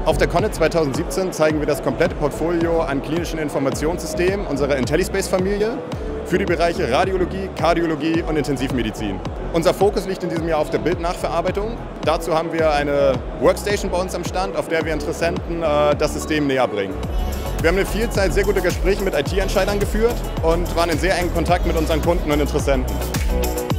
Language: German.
Auf der CONNET 2017 zeigen wir das komplette Portfolio an klinischen Informationssystemen unserer IntelliSpace-Familie für die Bereiche Radiologie, Kardiologie und Intensivmedizin. Unser Fokus liegt in diesem Jahr auf der Bildnachverarbeitung. Dazu haben wir eine Workstation bei uns am Stand, auf der wir Interessenten das System näher bringen. Wir haben eine Vielzahl sehr guter Gespräche mit IT-Entscheidern geführt und waren in sehr engem Kontakt mit unseren Kunden und Interessenten.